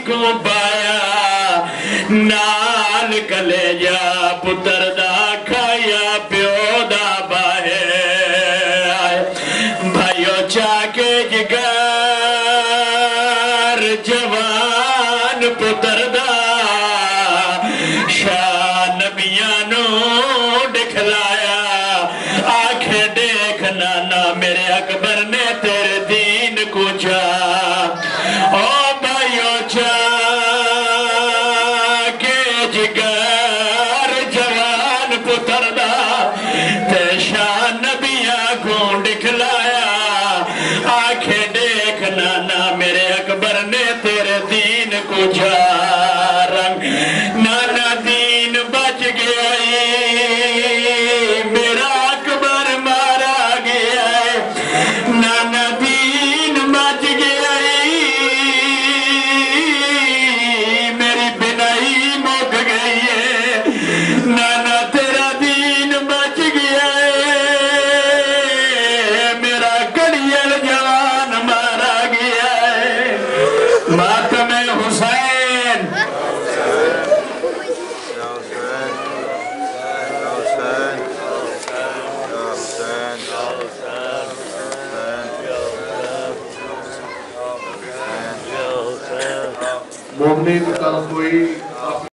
کو پایا نال کلے جا پتر دا کھایا پیو دا باہے بھائیو چاکے جگر جوان پتر دا شاہ نبیانو دکھلایا آنکھیں دیکھنا نا میرے اکبر نے تیرے دین کو جا او بھائیو چاکے جگر جوان پتر دا تے شاہ نبیاں کو دکھلایا آنکھیں دیکھنا نا میرے اکبر نے تیرے دین کو جا رنگ نانا دین بچ گیا میرا اکبر مارا گیا نانا دین بچ گیا میری بنائی مک گئی نانا تیرا دین بچ گیا میرا کڑیل جوان مارا گیا ماتم حسین مومنین کا کوئی